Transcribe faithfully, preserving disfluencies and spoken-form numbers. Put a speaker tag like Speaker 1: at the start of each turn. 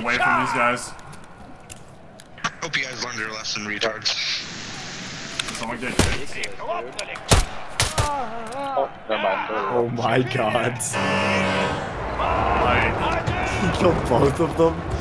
Speaker 1: away from these guys.
Speaker 2: Hope you guys learned your lesson, retards.
Speaker 1: Someone get hit.
Speaker 3: Oh, never mind.
Speaker 4: Oh my god.
Speaker 1: Like,
Speaker 4: He killed both of them.